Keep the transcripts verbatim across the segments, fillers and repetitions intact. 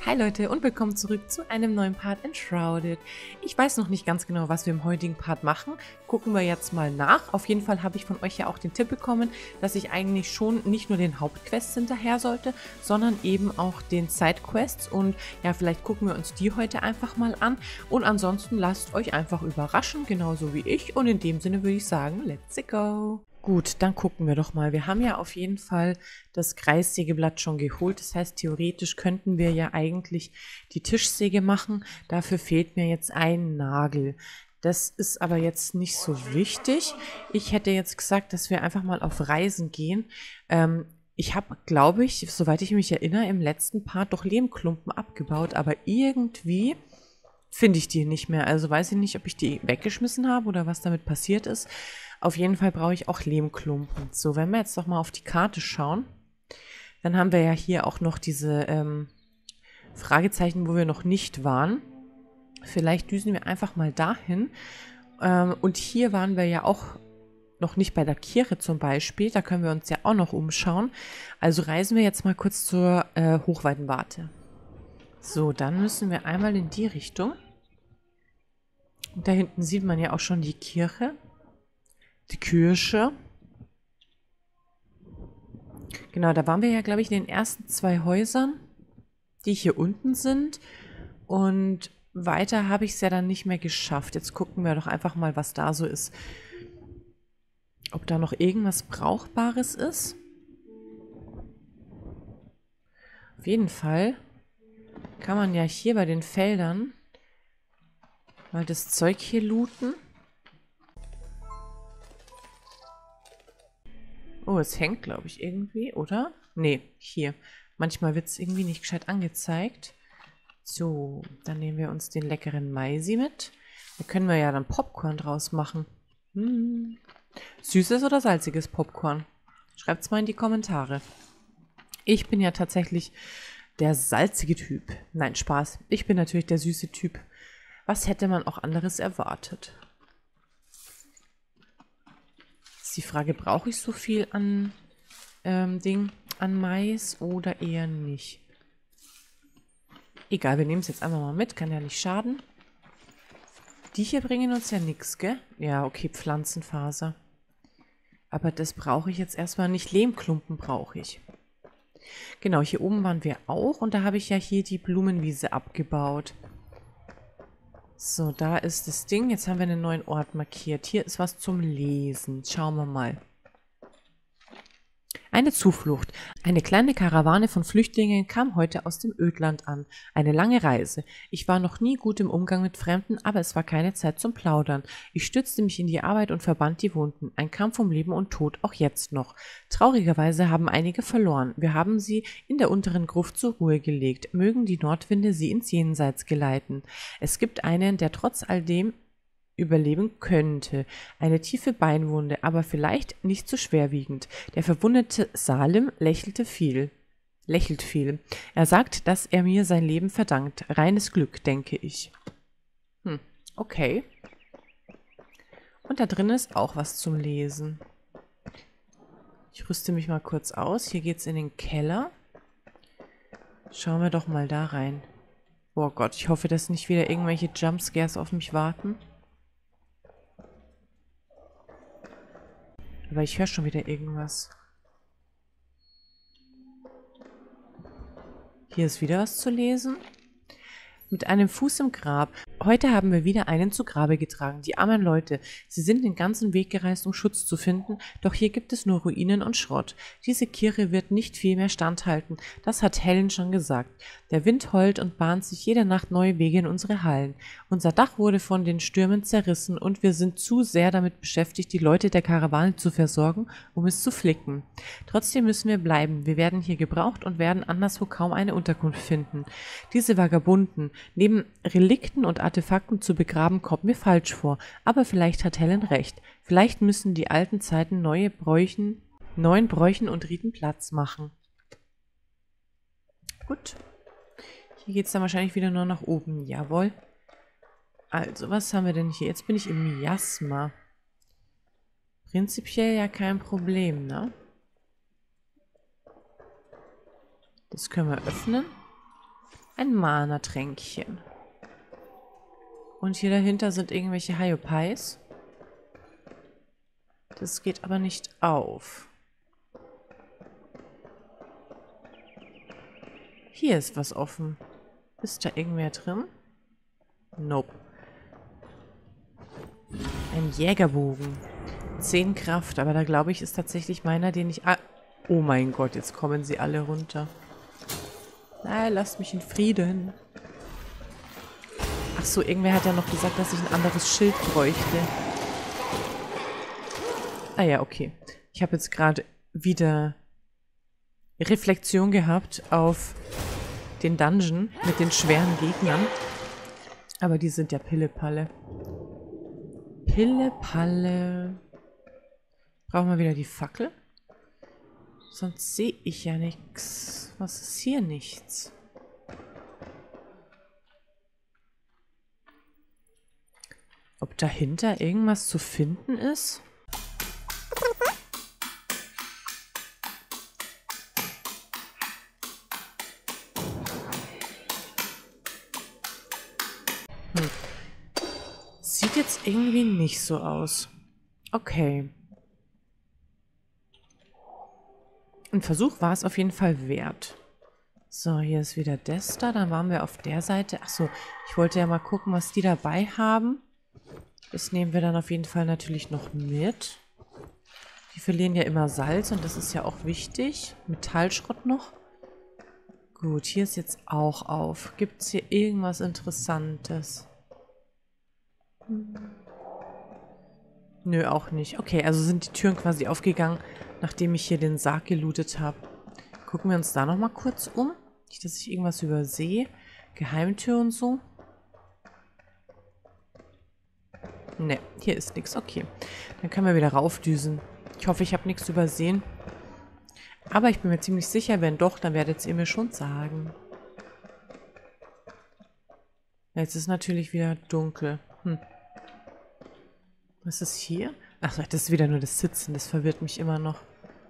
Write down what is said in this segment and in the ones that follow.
Hi Leute und willkommen zurück zu einem neuen Part Enshrouded. Ich weiß noch nicht ganz genau, was wir im heutigen Part machen. Gucken wir jetzt mal nach. Auf jeden Fall habe ich von euch ja auch den Tipp bekommen, dass ich eigentlich schon nicht nur den Hauptquests hinterher sollte, sondern eben auch den Sidequests. Und ja, vielleicht gucken wir uns die heute einfach mal an. Und ansonsten lasst euch einfach überraschen, genauso wie ich. Und in dem Sinne würde ich sagen, let's go! Gut, dann gucken wir doch mal. Wir haben ja auf jeden Fall das Kreissägeblatt schon geholt. Das heißt, theoretisch könnten wir ja eigentlich die Tischsäge machen. Dafür fehlt mir jetzt ein Nagel. Das ist aber jetzt nicht so wichtig. Ich hätte jetzt gesagt, dass wir einfach mal auf Reisen gehen. Ähm, ich habe, glaube ich, soweit ich mich erinnere, im letzten Part doch Lehmklumpen abgebaut. Aber irgendwie finde ich die nicht mehr. Also weiß ich nicht, ob ich die weggeschmissen habe oder was damit passiert ist. Auf jeden Fall brauche ich auch Lehmklumpen. So, wenn wir jetzt doch mal auf die Karte schauen, dann haben wir ja hier auch noch diese ähm, Fragezeichen, wo wir noch nicht waren. Vielleicht düsen wir einfach mal dahin. Ähm, und hier waren wir ja auch noch nicht bei der Kirche zum Beispiel. Da können wir uns ja auch noch umschauen. Also reisen wir jetzt mal kurz zur äh, Hochweidenwarte. So, dann müssen wir einmal in die Richtung. Und da hinten sieht man ja auch schon die Kirche. Die Kirche. Genau, da waren wir ja, glaube ich, in den ersten zwei Häusern, die hier unten sind. Und weiter habe ich es ja dann nicht mehr geschafft. Jetzt gucken wir doch einfach mal, was da so ist. Ob da noch irgendwas Brauchbares ist. Auf jeden Fall kann man ja hier bei den Feldern mal das Zeug hier looten. Oh, es hängt, glaube ich, irgendwie, oder? Nee, hier. Manchmal wird es irgendwie nicht gescheit angezeigt. So, dann nehmen wir uns den leckeren Maisi mit. Da können wir ja dann Popcorn draus machen. Hm. Süßes oder salziges Popcorn? Schreibt es mal in die Kommentare. Ich bin ja tatsächlich der salzige Typ. Nein, Spaß. Ich bin natürlich der süße Typ. Was hätte man auch anderes erwartet? Ist die Frage, brauche ich so viel an ähm, Ding, an Mais oder eher nicht? Egal, wir nehmen es jetzt einfach mal mit, kann ja nicht schaden. Die hier bringen uns ja nichts, gell? Ja, okay, Pflanzenfaser. Aber das brauche ich jetzt erstmal nicht. Lehmklumpen brauche ich. Genau, hier oben waren wir auch und da habe ich ja hier die Blumenwiese abgebaut. So, da ist das Ding. Jetzt haben wir einen neuen Ort markiert. Hier ist was zum Lesen. Schauen wir mal. Eine Zuflucht. Eine kleine Karawane von Flüchtlingen kam heute aus dem Ödland an. Eine lange Reise. Ich war noch nie gut im Umgang mit Fremden, aber es war keine Zeit zum Plaudern. Ich stützte mich in die Arbeit und verband die Wunden. Ein Kampf um Leben und Tod, auch jetzt noch. Traurigerweise haben einige verloren. Wir haben sie in der unteren Gruft zur Ruhe gelegt. Mögen die Nordwinde sie ins Jenseits geleiten. Es gibt einen, der trotz all dem überleben könnte. Eine tiefe Beinwunde, aber vielleicht nicht so schwerwiegend. Der verwundete Salim lächelte viel. Lächelt viel. Er sagt, dass er mir sein Leben verdankt. Reines Glück, denke ich. Hm, okay. Und da drin ist auch was zum Lesen. Ich rüste mich mal kurz aus. Hier geht's in den Keller. Schauen wir doch mal da rein. Oh Gott, ich hoffe, dass nicht wieder irgendwelche Jumpscares auf mich warten. Aber ich höre schon wieder irgendwas. Hier ist wieder was zu lesen. Mit einem Fuß im Grab. Heute haben wir wieder einen zu Grabe getragen. Die armen Leute. Sie sind den ganzen Weg gereist, um Schutz zu finden, doch hier gibt es nur Ruinen und Schrott. Diese Kirche wird nicht viel mehr standhalten. Das hat Helen schon gesagt. Der Wind heult und bahnt sich jede Nacht neue Wege in unsere Hallen. Unser Dach wurde von den Stürmen zerrissen und wir sind zu sehr damit beschäftigt, die Leute der Karawane zu versorgen, um es zu flicken. Trotzdem müssen wir bleiben. Wir werden hier gebraucht und werden anderswo kaum eine Unterkunft finden. Diese Vagabunden, neben Relikten und Artefakten zu begraben, kommt mir falsch vor. Aber vielleicht hat Helen recht. Vielleicht müssen die alten Zeiten neue Bräuchen, neuen Bräuchen und Riten Platz machen. Gut. Hier geht es dann wahrscheinlich wieder nur nach oben. Jawohl. Also, was haben wir denn hier? Jetzt bin ich im Miasma. Prinzipiell ja kein Problem, ne? Das können wir öffnen. ein Mana-Tränkchen. Und hier dahinter sind irgendwelche Hyopais. Das geht aber nicht auf. Hier ist was offen. Ist da irgendwer drin? Nope. Ein Jägerbogen. zehn Kraft, aber da glaube ich, ist tatsächlich meiner, den ich... Ah, oh mein Gott, jetzt kommen sie alle runter. Nein, lasst mich in Frieden. Ach so, irgendwer hat ja noch gesagt, dass ich ein anderes Schild bräuchte. Ah ja, okay. Ich habe jetzt gerade wieder Reflexion gehabt auf den Dungeon mit den schweren Gegnern. Aber die sind ja Pille-Palle. Pille-Palle. Brauchen wir wieder die Fackel? Sonst sehe ich ja nichts. Was ist hier nichts? Ob dahinter irgendwas zu finden ist? Hm. Sieht jetzt irgendwie nicht so aus. Okay. Ein Versuch war es auf jeden Fall wert. So, hier ist wieder das da. Dann waren wir auf der Seite. Achso, ich wollte ja mal gucken, was die dabei haben. Das nehmen wir dann auf jeden Fall natürlich noch mit. Die verlieren ja immer Salz und das ist ja auch wichtig. Metallschrott noch. Gut, hier ist jetzt auch auf. Gibt es hier irgendwas Interessantes? Hm. Nö, auch nicht. Okay, also sind die Türen quasi aufgegangen, nachdem ich hier den Sarg gelootet habe. Gucken wir uns da nochmal kurz um. Nicht, dass ich irgendwas übersehe. Geheimtür und so. Ne, hier ist nichts. Okay, dann können wir wieder raufdüsen. Ich hoffe, ich habe nichts übersehen. Aber ich bin mir ziemlich sicher, wenn doch, dann werdet ihr mir schon sagen. Jetzt ist natürlich wieder dunkel. Hm. Was ist hier? Ach, das ist wieder nur das Sitzen. Das verwirrt mich immer noch.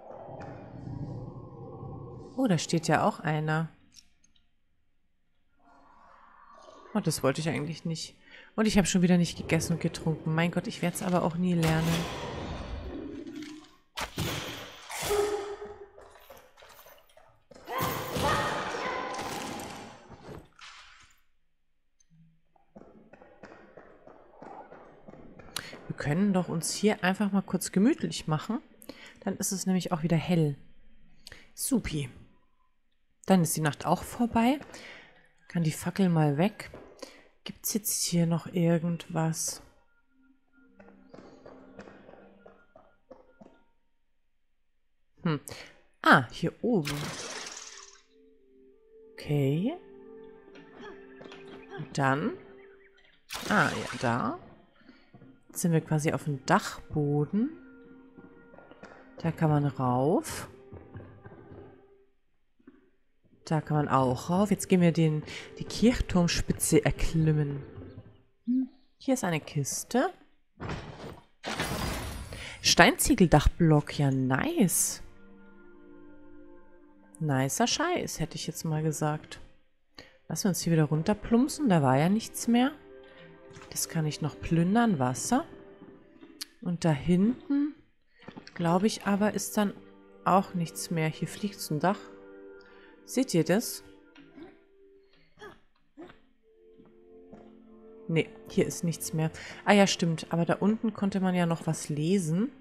Oh, da steht ja auch einer. Oh, das wollte ich eigentlich nicht. Und ich habe schon wieder nicht gegessen und getrunken. Mein Gott, ich werde es aber auch nie lernen. Wir können doch uns hier einfach mal kurz gemütlich machen. Dann ist es nämlich auch wieder hell. Supi. Dann ist die Nacht auch vorbei. Kann die Fackel mal weg. Gibt es jetzt hier noch irgendwas? Hm. Ah, hier oben. Okay. Und dann. Ah, ja, da. Jetzt sind wir quasi auf dem Dachboden. Da kann man rauf. Da kann man auch rauf. Jetzt gehen wir den, die Kirchturmspitze erklimmen. Hm. Hier ist eine Kiste. Steinziegeldachblock. Ja, nice. Nicer Scheiß, hätte ich jetzt mal gesagt. Lassen wir uns hier wieder runterplumpsen. Da war ja nichts mehr. Das kann ich noch plündern. Wasser. Und da hinten, glaube ich aber, ist dann auch nichts mehr. Hier fliegt so ein Dach. Seht ihr das? Nee, hier ist nichts mehr. Ah ja, stimmt. Aber da unten konnte man ja noch was lesen.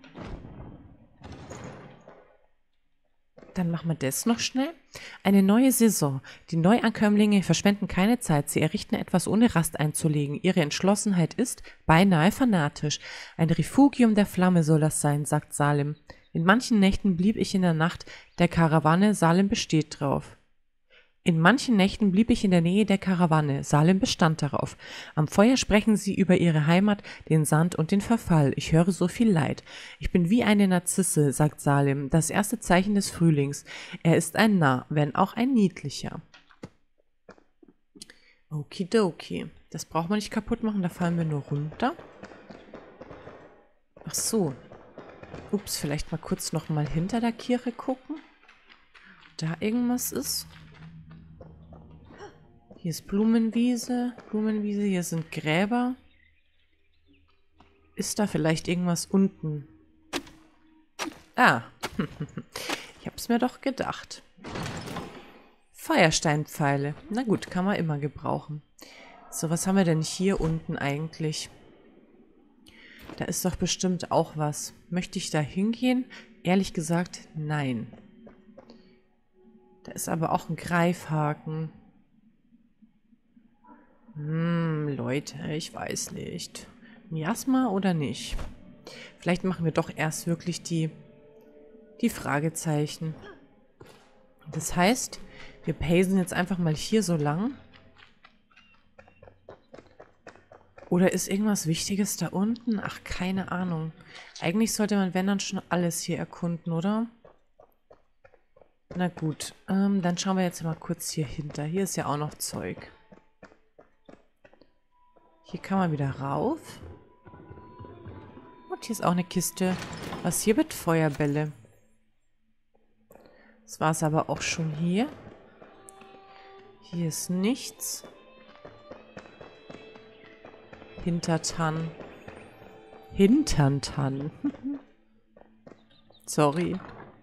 Dann machen wir das noch schnell. Eine neue Saison. Die Neuankömmlinge verschwenden keine Zeit. Sie errichten etwas, ohne Rast einzulegen. Ihre Entschlossenheit ist beinahe fanatisch. Ein Refugium der Flamme soll das sein, sagt Salim. In manchen Nächten blieb ich in der Nacht der Karawanne. Salim besteht drauf. In manchen Nächten blieb ich in der Nähe der Karawanne. Salim bestand darauf. Am Feuer sprechen sie über ihre Heimat, den Sand und den Verfall. Ich höre so viel Leid. Ich bin wie eine Narzisse, sagt Salim, das erste Zeichen des Frühlings. Er ist ein Narr, wenn auch ein niedlicher. Okidoki. Das braucht man nicht kaputt machen, da fallen wir nur runter. Ach so. Ups, vielleicht mal kurz noch mal hinter der Kirche gucken. Da irgendwas ist. Hier Hier ist Blumenwiese. Blumenwiese, hier sind Gräber. Ist da vielleicht irgendwas unten? Ah, ich habe es mir doch gedacht. Feuersteinpfeile. Na gut, kann man immer gebrauchen. So, was haben wir denn hier unten eigentlich? Da ist doch bestimmt auch was. Möchte ich da hingehen? Ehrlich gesagt, nein. Da ist aber auch ein Greifhaken. Hm, Leute, ich weiß nicht. Miasma oder nicht? Vielleicht machen wir doch erst wirklich die, die Fragezeichen. Das heißt, wir pacen jetzt einfach mal hier so lang. Oder ist irgendwas Wichtiges da unten? Ach, keine Ahnung. Eigentlich sollte man, wenn dann, schon alles hier erkunden, oder? Na gut, ähm, dann schauen wir jetzt mal kurz hier hinter. Hier ist ja auch noch Zeug. Hier kann man wieder rauf. Und hier ist auch eine Kiste. Was hier mit Feuerbälle? Das war es aber auch schon hier. Hier ist nichts. Hintertann. Hinterntann. Sorry.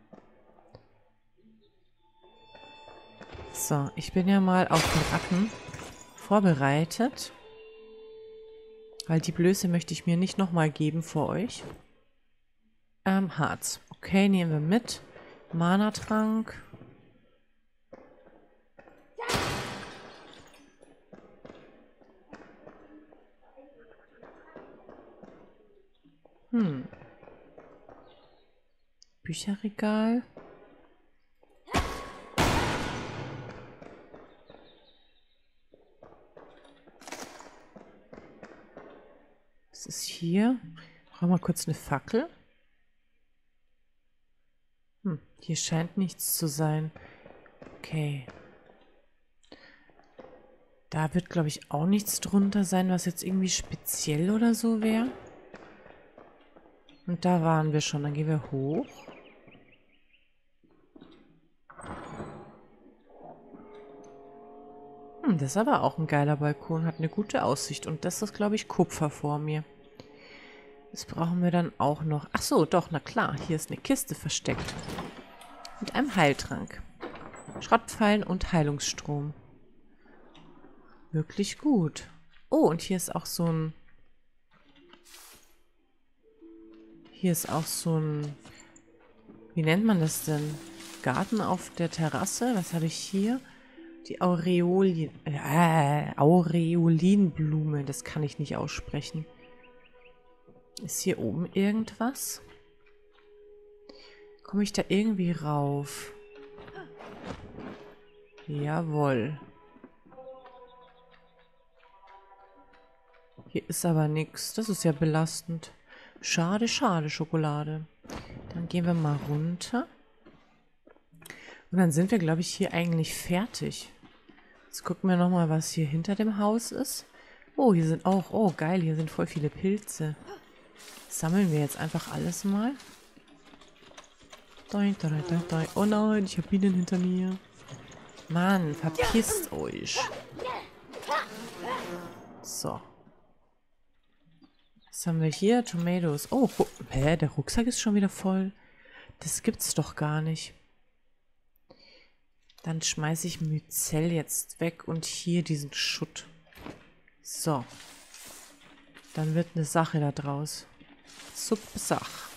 So, ich bin ja mal auf den Ratten vorbereitet. Weil die Blöße möchte ich mir nicht nochmal geben vor euch. Ähm, Harz. Okay, nehmen wir mit. Mana-Trank. Hm. Bücherregal. Was ist hier? Brauchen wir kurz eine Fackel. Hm, hier scheint nichts zu sein. Okay. Da wird, glaube ich, auch nichts drunter sein, was jetzt irgendwie speziell oder so wäre. Und da waren wir schon. Dann gehen wir hoch. Hm, das ist aber auch ein geiler Balkon. Hat eine gute Aussicht. Und das ist, glaube ich, Kupfer vor mir. Das brauchen wir dann auch noch. Ach so, doch, na klar. Hier ist eine Kiste versteckt. Mit einem Heiltrank. Schrottpfeilen und Heilungsstrom. Wirklich gut. Oh, und hier ist auch so ein... Hier ist auch so ein... Wie nennt man das denn? Garten auf der Terrasse. Was habe ich hier? Die Aureolien... Äh, Aureolinblume. Das kann ich nicht aussprechen. Ist hier oben irgendwas? Komme ich da irgendwie rauf? Jawohl. Hier ist aber nichts. Das ist ja belastend. Schade, schade, Schokolade. Dann gehen wir mal runter. Und dann sind wir, glaube ich, hier eigentlich fertig. Jetzt gucken wir nochmal, was hier hinter dem Haus ist. Oh, hier sind auch... Oh, geil, hier sind voll viele Pilze. Sammeln wir jetzt einfach alles mal. Oh nein, ich habe Bienen hinter mir. Mann, verpisst euch. So. Was haben wir hier? Tomatoes. Oh, hä, der Rucksack ist schon wieder voll. Das gibt's doch gar nicht. Dann schmeiße ich Myzel jetzt weg und hier diesen Schutt. So. Dann wird eine Sache da draus. Super Sache.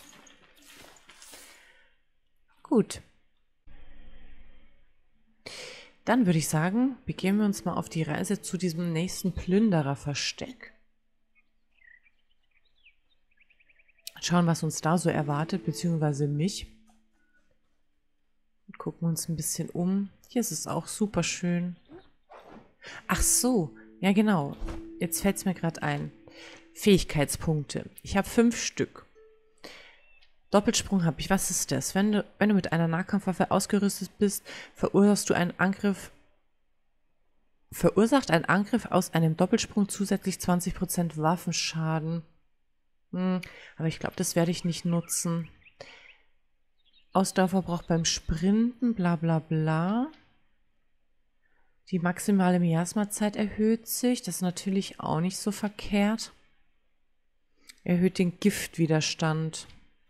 Gut. Dann würde ich sagen, begeben wir uns mal auf die Reise zu diesem nächsten Plündererversteck. Schauen, was uns da so erwartet, beziehungsweise mich. Und gucken uns ein bisschen um. Hier ist es auch super schön. Ach so, ja genau. Jetzt fällt es mir gerade ein. Fähigkeitspunkte. Ich habe fünf Stück. Doppelsprung habe ich. Was ist das? Wenn du, wenn du mit einer Nahkampfwaffe ausgerüstet bist, verursachst du einen Angriff. Verursacht ein Angriff aus einem Doppelsprung zusätzlich zwanzig Prozent Waffenschaden. Hm, aber ich glaube, das werde ich nicht nutzen. Ausdauerverbrauch beim Sprinten, bla bla bla. Die maximale Miasmazeit erhöht sich. Das ist natürlich auch nicht so verkehrt. Erhöht den Giftwiderstand.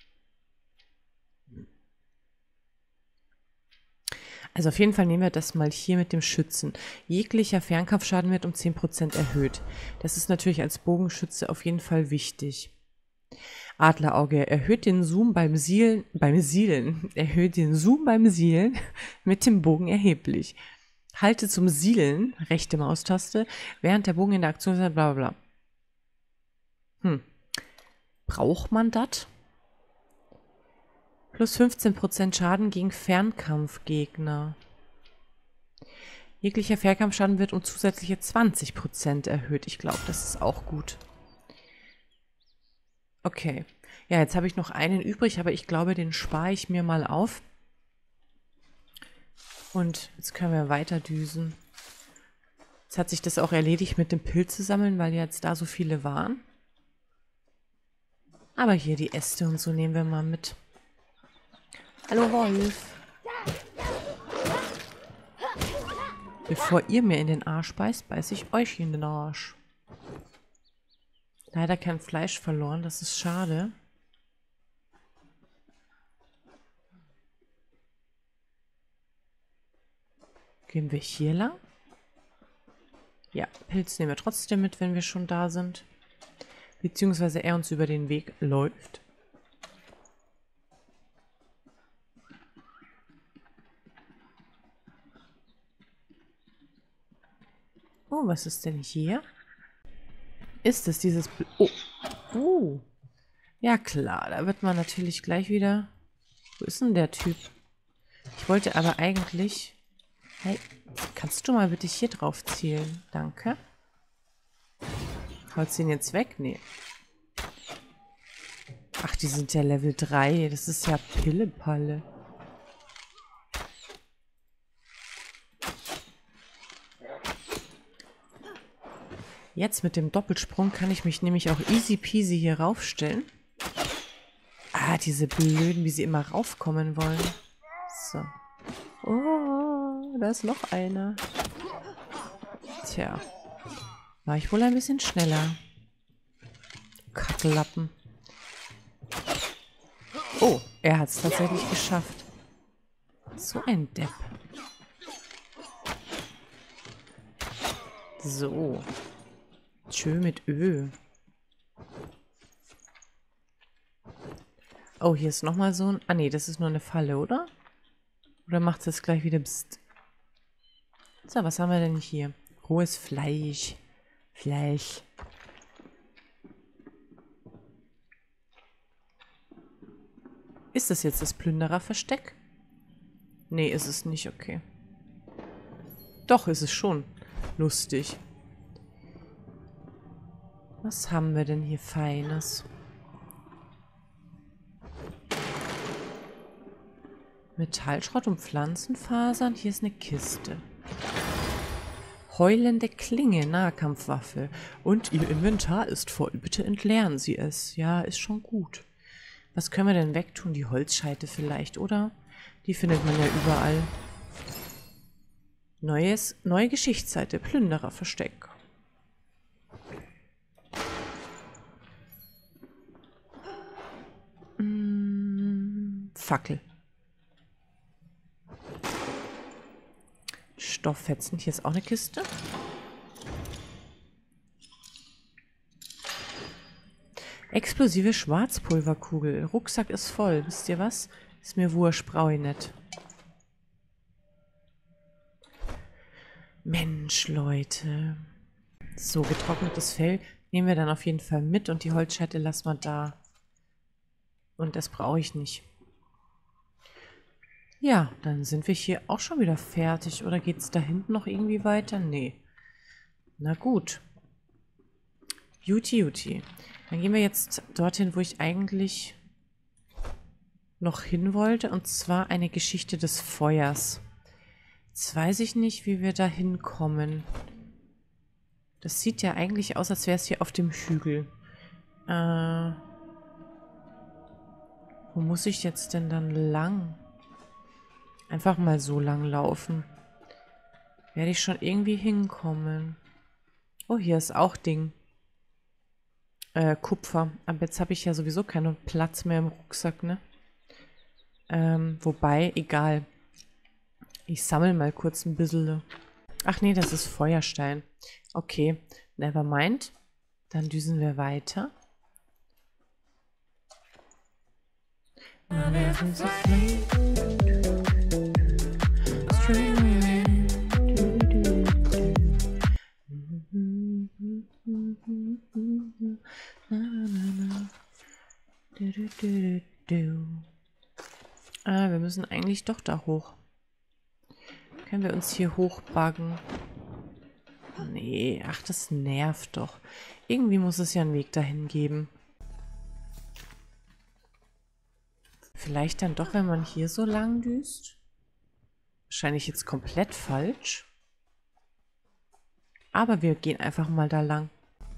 Also auf jeden Fall nehmen wir das mal hier mit dem Schützen. Jeglicher Fernkampfschaden wird um zehn Prozent erhöht. Das ist natürlich als Bogenschütze auf jeden Fall wichtig. Adlerauge erhöht den Zoom beim Sielen, beim Sielen, erhöht den Zoom beim Sielen mit dem Bogen erheblich. Halte zum Sielen, rechte Maustaste, während der Bogen in der Aktion ist, bla bla bla. Hm. Braucht man das? Plus fünfzehn Prozent Schaden gegen Fernkampfgegner. Jeglicher Fernkampfschaden wird um zusätzliche zwanzig Prozent erhöht. Ich glaube, das ist auch gut. Okay. Ja, jetzt habe ich noch einen übrig, aber ich glaube, den spare ich mir mal auf. Und jetzt können wir weiter düsen. Jetzt hat sich das auch erledigt mit dem Pilze sammeln, weil jetzt da so viele waren. Aber hier die Äste und so nehmen wir mal mit. Hallo Wolf. Bevor ihr mir in den Arsch beißt, beiße ich euch in den Arsch. Leider kein Fleisch verloren, das ist schade. Gehen wir hier lang? Ja, Pilz nehmen wir trotzdem mit, wenn wir schon da sind. Beziehungsweise er uns über den Weg läuft. Oh, was ist denn hier? Ist es dieses... Bl oh. Oh. Ja klar, da wird man natürlich gleich wieder... Wo ist denn der Typ? Ich wollte aber eigentlich... Hey, kannst du mal bitte hier drauf zielen? Danke. Haut sie ihn jetzt weg? Nee. Ach, die sind ja Level drei. Das ist ja Pillepalle. Jetzt mit dem Doppelsprung kann ich mich nämlich auch easy peasy hier raufstellen. Ah, diese Blöden, wie sie immer raufkommen wollen. So. Oh, da ist noch einer. Tja. War ich wohl ein bisschen schneller. Kacklappen. Oh, er hat es tatsächlich geschafft. So ein Depp. So. Tschö mit Ö. Oh, hier ist nochmal so ein... Ah nee, das ist nur eine Falle, oder? Oder macht es jetzt gleich wieder Psst? So, was haben wir denn hier? Rohes Fleisch. Fleisch. Ist das jetzt das Plündererversteck? Nee, ist es nicht, okay. Doch, ist es schon. Lustig. Was haben wir denn hier Feines? Metallschrott und Pflanzenfasern. Hier ist eine Kiste. Heulende Klinge, Nahkampfwaffe. Und Ihr Inventar ist voll. Bitte entleeren Sie es. Ja, ist schon gut. Was können wir denn wegtun? Die Holzscheite vielleicht, oder? Die findet man ja überall. Neues, neue Geschichtsseite. Plündererversteck. Mm, Fackel. Stofffetzen. Hier ist auch eine Kiste. Explosive Schwarzpulverkugel. Rucksack ist voll. Wisst ihr was? Ist mir wurscht, brauche ich nicht. Mensch, Leute. So, getrocknetes Fell nehmen wir dann auf jeden Fall mit und die Holzscheite lassen wir da. Und das brauche ich nicht. Ja, dann sind wir hier auch schon wieder fertig. Oder geht es da hinten noch irgendwie weiter? Nee. Na gut. Juti, Juti. Dann gehen wir jetzt dorthin, wo ich eigentlich noch hin wollte. Und zwar eine Geschichte des Feuers. Jetzt weiß ich nicht, wie wir da hinkommen. Das sieht ja eigentlich aus, als wäre es hier auf dem Hügel. Äh, wo muss ich jetzt denn dann lang? Einfach mal so lang laufen. Werde ich schon irgendwie hinkommen. Oh, hier ist auch Ding. Äh, Kupfer. Aber jetzt habe ich ja sowieso keinen Platz mehr im Rucksack, ne? Ähm, wobei, egal. Ich sammle mal kurz ein bisschen. Ach nee, das ist Feuerstein. Okay, never mind. Dann düsen wir weiter. Ah, wir müssen eigentlich doch da hoch. Können wir uns hier hochbuggen? Nee, ach, das nervt doch. Irgendwie muss es ja einen Weg dahin geben. Vielleicht dann doch, wenn man hier so lang düst? Wahrscheinlich jetzt komplett falsch. Aber wir gehen einfach mal da lang.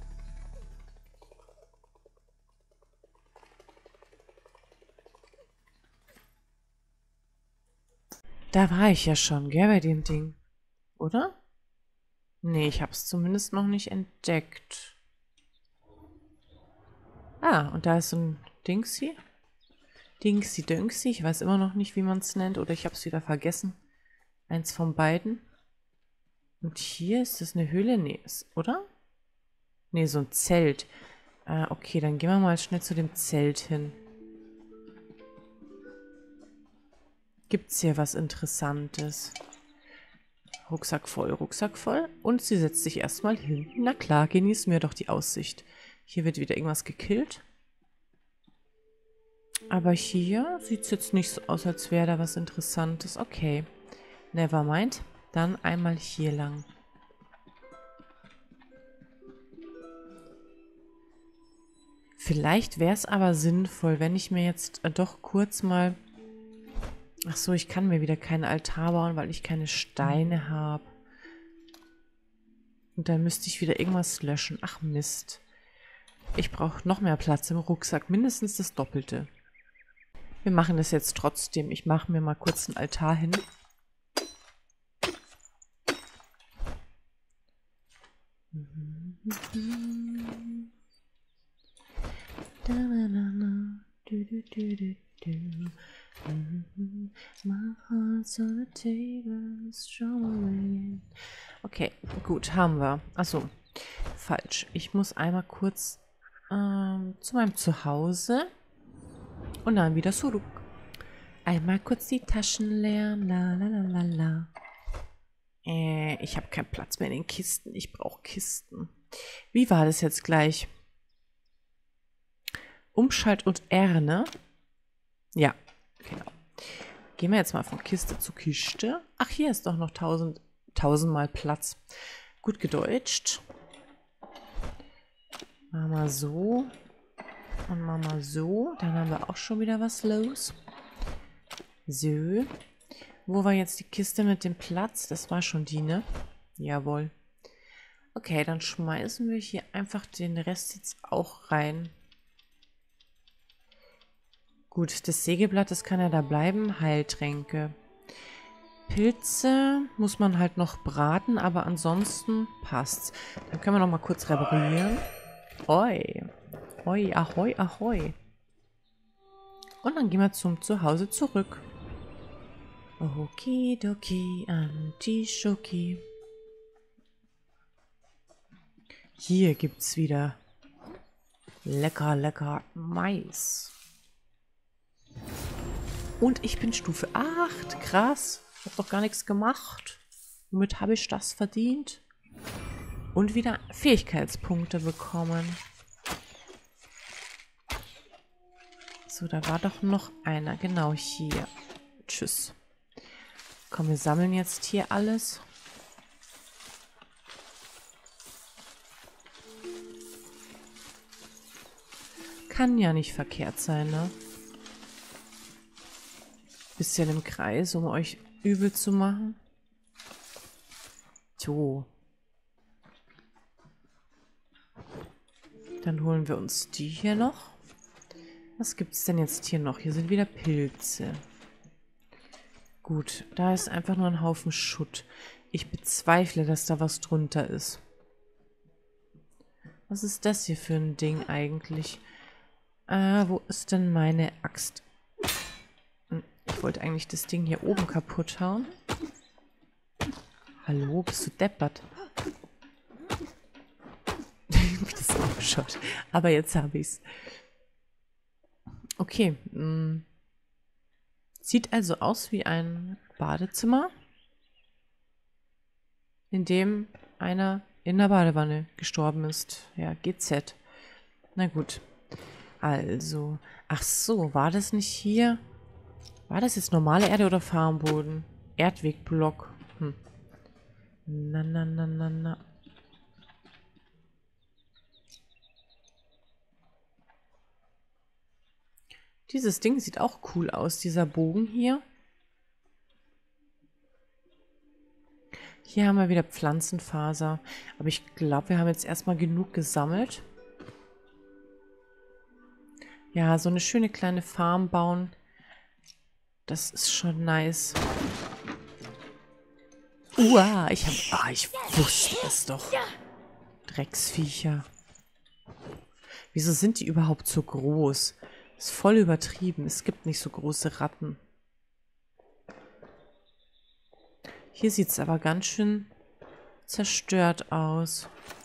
Da war ich ja schon, gell, bei dem Ding. Oder? Nee, ich habe es zumindest noch nicht entdeckt. Ah, und da ist so ein Dingsy. Dingsy-Döngsy. Ich weiß immer noch nicht, wie man es nennt. Oder ich habe es wieder vergessen. Eins von beiden. Und hier ist das eine Höhle? Nee, ist, oder? Nee, so ein Zelt. Ah, okay, dann gehen wir mal schnell zu dem Zelt hin. Gibt's hier was Interessantes? Rucksack voll, Rucksack voll. Und sie setzt sich erstmal hin. Na klar, genießen wir doch die Aussicht. Hier wird wieder irgendwas gekillt. Aber hier sieht es jetzt nicht so aus, als wäre da was Interessantes. Okay, never mind. Dann einmal hier lang. Vielleicht wäre es aber sinnvoll, wenn ich mir jetzt äh, doch kurz mal... Ach so, ich kann mir wieder keinen Altar bauen, weil ich keine Steine habe. Und dann müsste ich wieder irgendwas löschen. Ach Mist. Ich brauche noch mehr Platz im Rucksack. Mindestens das Doppelte. Wir machen das jetzt trotzdem. Ich mache mir mal kurz einen Altar hin. Okay, gut, haben wir. Achso, falsch. Ich muss einmal kurz ähm, zu meinem Zuhause und dann wieder zurück. Einmal kurz die Taschen leeren. La, la, la, la, la. Äh, ich habe keinen Platz mehr in den Kisten. Ich brauche Kisten. Wie war das jetzt gleich? Umschalt und R, ne? Ja, genau. Gehen wir jetzt mal von Kiste zu Kiste. Ach, hier ist doch noch tausend, tausendmal Platz. Gut gedeutscht. Machen wir so. Und machen wir so. Dann haben wir auch schon wieder was los. So. Wo war jetzt die Kiste mit dem Platz? Das war schon die, ne? Jawohl. Okay, dann schmeißen wir hier einfach den Rest jetzt auch rein. Gut, das Sägeblatt, das kann ja da bleiben. Heiltränke. Pilze muss man halt noch braten, aber ansonsten passt's. Dann können wir noch mal kurz reparieren. Oi. Oi, ahoi, ahoi. Und dann gehen wir zum Zuhause zurück. Okidoki, Antischoki. Hier gibt's wieder lecker, lecker Mais. Und ich bin Stufe acht. Krass. Ich habe doch gar nichts gemacht. Womit habe ich das verdient? Und wieder Fähigkeitspunkte bekommen. So, da war doch noch einer. Genau hier. Tschüss. Komm, wir sammeln jetzt hier alles. Kann ja nicht verkehrt sein, ne? Bisschen im Kreis, um euch übel zu machen. So. Dann holen wir uns die hier noch. Was gibt es denn jetzt hier noch? Hier sind wieder Pilze. Gut, da ist einfach nur ein Haufen Schutt. Ich bezweifle, dass da was drunter ist. Was ist das hier für ein Ding eigentlich? Ah, wo ist denn meine Axt? Ich wollte eigentlich das Ding hier oben kaputt hauen. Hallo, bist du deppert? Wie das ausschaut. Aber jetzt habe ich's. Okay. Mh. Sieht also aus wie ein Badezimmer, in dem einer in der Badewanne gestorben ist. Ja, G Z. Na gut. Also, ach so, war das nicht hier? War das jetzt normale Erde oder Farmboden? Erdwegblock. Hm. Na, na, na, na, na. Dieses Ding sieht auch cool aus, dieser Bogen hier. Hier haben wir wieder Pflanzenfaser. Aber ich glaube, wir haben jetzt erstmal genug gesammelt. Ja, so eine schöne kleine Farm bauen. Das ist schon nice. Uah, ich hab... Ah, ich wusste es doch. Drecksviecher. Wieso sind die überhaupt so groß? Ist voll übertrieben. Es gibt nicht so große Ratten. Hier sieht es aber ganz schön zerstört aus.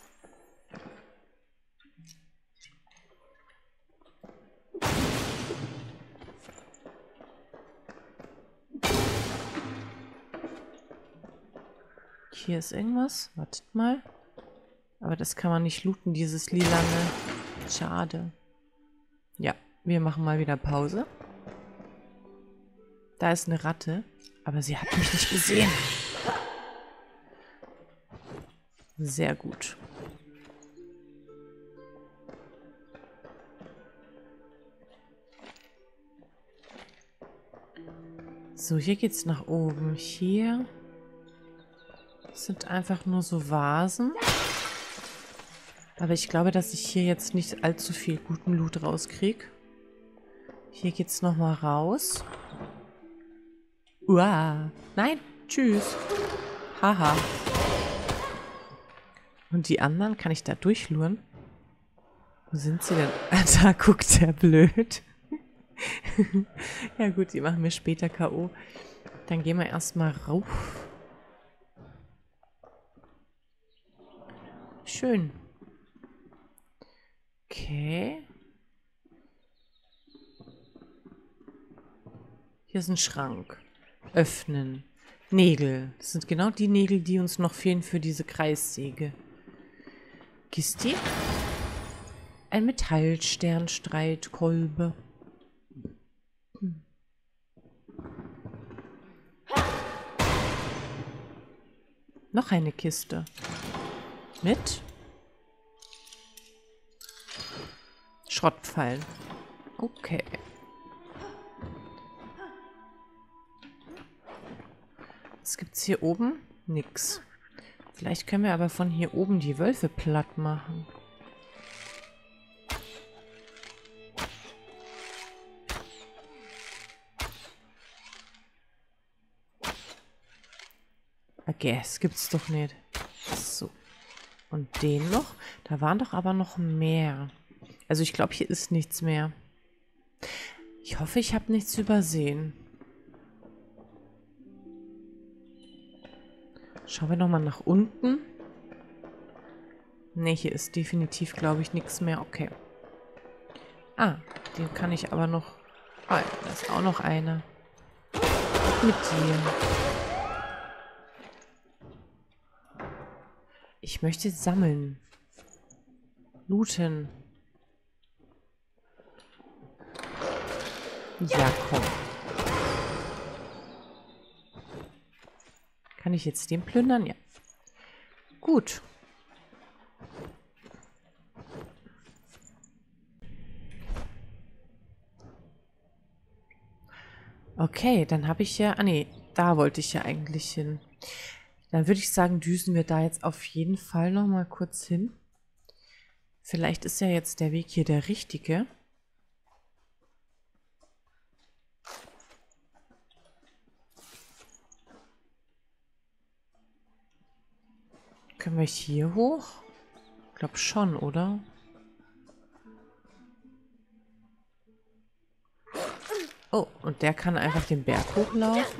Hier ist irgendwas. Wartet mal. Aber das kann man nicht looten, dieses lilane. Schade. Ja, wir machen mal wieder Pause. Da ist eine Ratte. Aber sie hat mich nicht gesehen. Sehr gut. So, hier geht's nach oben. Hier sind einfach nur so Vasen. Aber ich glaube, dass ich hier jetzt nicht allzu viel guten Loot rauskriege. Hier geht's nochmal raus. Uah. Nein, tschüss. Haha. Und die anderen, kann ich da durchluren? Wo sind sie denn? Da guckt der blöd. Ja gut, die machen wir später K O. Dann gehen wir erstmal rauf. Schön. Okay. Hier ist ein Schrank. Öffnen. Nägel. Das sind genau die Nägel, die uns noch fehlen für diese Kreissäge. Kisti. Ein Metallsternstreitkolbe. Hm. Noch eine Kiste. Mit Schrottpfeilen. Okay. Was gibt's hier oben? Nix. Vielleicht können wir aber von hier oben die Wölfe platt machen. Okay, das gibt's doch nicht. So. Und den noch? Da waren doch aber noch mehr. Also ich glaube, hier ist nichts mehr. Ich hoffe, ich habe nichts übersehen. Schauen wir nochmal nach unten. Ne, hier ist definitiv, glaube ich, nichts mehr. Okay. Ah, den kann ich aber noch... Ah, da ist auch noch einer. Mit dir. Ich möchte sammeln. Looten. Ja, komm. Kann ich jetzt den plündern? Ja. Gut. Okay, dann habe ich ja... Ah nee, da wollte ich ja eigentlich hin. Dann würde ich sagen, düsen wir da jetzt auf jeden Fall noch mal kurz hin. Vielleicht ist ja jetzt der Weg hier der richtige. Können wir hier hoch? Ich glaube schon, oder? Oh, und der kann einfach den Berg hochlaufen?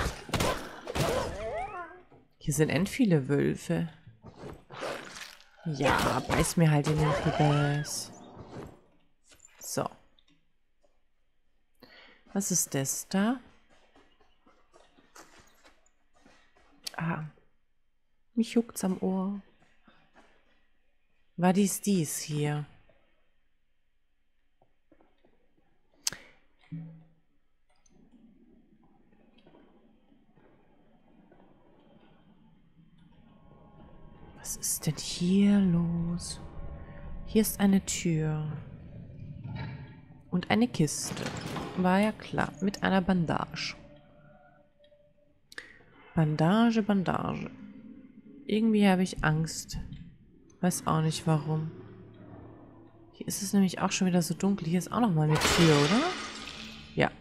Hier sind end viele Wölfe. Ja, beiß mir halt in den Pibes. So. Was ist das da? Ah. Mich juckt's am Ohr. Was ist dies hier? Was ist denn hier los? Hier ist eine Tür. Und eine Kiste. War ja klar. Mit einer Bandage. Bandage, Bandage. Irgendwie habe ich Angst. Weiß auch nicht warum. Hier ist es nämlich auch schon wieder so dunkel. Hier ist auch noch mal eine Tür, oder? Ja.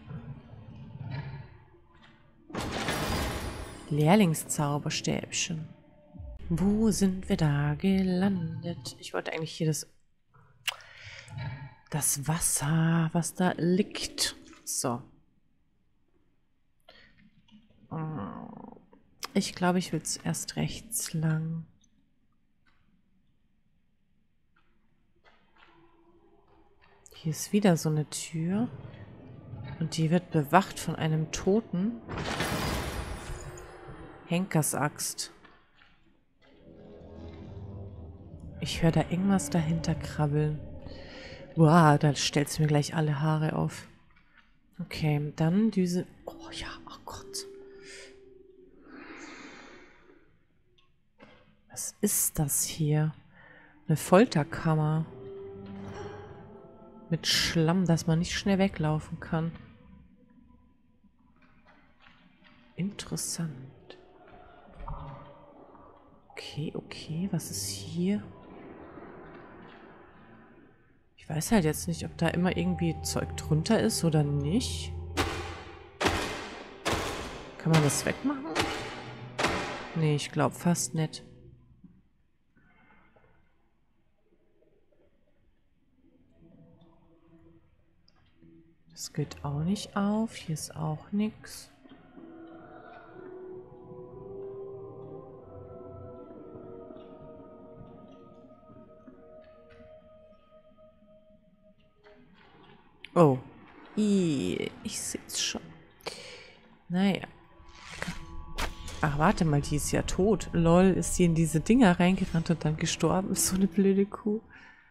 Lehrlingszauberstäbchen. Wo sind wir da gelandet? Ich wollte eigentlich hier das... Das Wasser, was da liegt. So. Ich glaube, ich will zuerst rechts lang. Hier ist wieder so eine Tür. Und die wird bewacht von einem Toten. Henkersaxt. Ich höre da irgendwas dahinter krabbeln. Boah, da stellt es mir gleich alle Haare auf. Okay, dann diese... Oh ja, oh Gott. Was ist das hier? Eine Folterkammer. Mit Schlamm, dass man nicht schnell weglaufen kann. Interessant. Okay, okay, was ist hier? Ich weiß halt jetzt nicht, ob da immer irgendwie Zeug drunter ist oder nicht. Kann man das wegmachen? Nee, ich glaube fast nicht. Das geht auch nicht auf. Hier ist auch nichts. Oh. I, ich sehe es schon. Naja. Ach, warte mal, die ist ja tot. Lol, ist sie in diese Dinger reingerannt und dann gestorben? So eine blöde Kuh.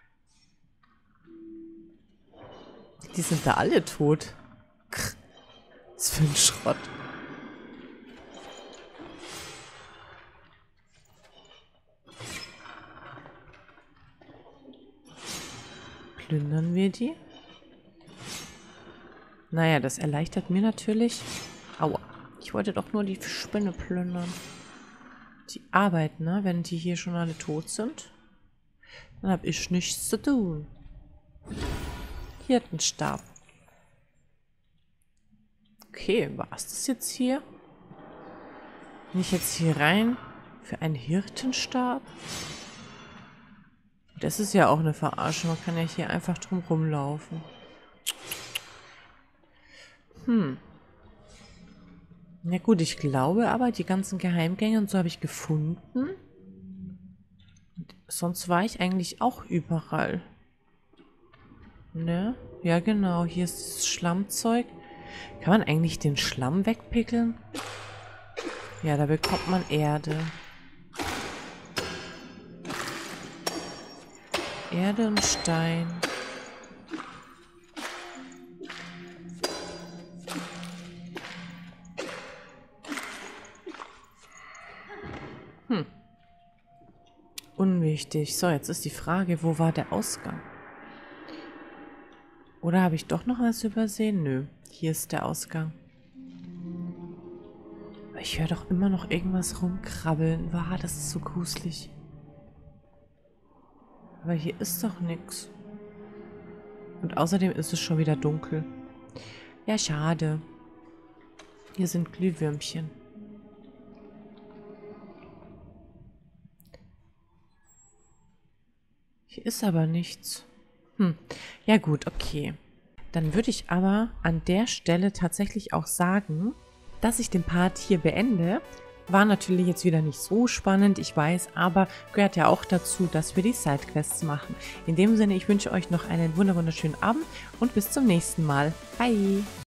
Die sind da alle tot. Was für ein Schrott. Plündern wir die? Naja, das erleichtert mir natürlich. Aua. Ich wollte doch nur die Spinne plündern. Die arbeiten, ne? Wenn die hier schon alle tot sind, dann habe ich nichts zu tun. Hirtenstab. Okay, war es das jetzt hier? Bin ich jetzt hier rein für einen Hirtenstab? Das ist ja auch eine Verarsche. Man kann ja hier einfach drum rumlaufen. Hm. Na gut, ich glaube aber, die ganzen Geheimgänge und so habe ich gefunden. Und sonst war ich eigentlich auch überall. Ne? Ja, genau. Hier ist das Schlammzeug. Kann man eigentlich den Schlamm wegpickeln? Ja, da bekommt man Erde. Erde und Stein. Hm. Unwichtig. So, jetzt ist die Frage, wo war der Ausgang? Oder habe ich doch noch was übersehen? Nö, hier ist der Ausgang. Ich höre doch immer noch irgendwas rumkrabbeln. Wow, das ist so gruselig. Aber hier ist doch nichts. Und außerdem ist es schon wieder dunkel. Ja, schade. Hier sind Glühwürmchen. Hier ist aber nichts. Hm, ja gut, okay. Dann würde ich aber an der Stelle tatsächlich auch sagen, dass ich den Part hier beende. War natürlich jetzt wieder nicht so spannend, ich weiß, aber gehört ja auch dazu, dass wir die Sidequests machen. In dem Sinne, ich wünsche euch noch einen wunderschönen Abend und bis zum nächsten Mal. Bye!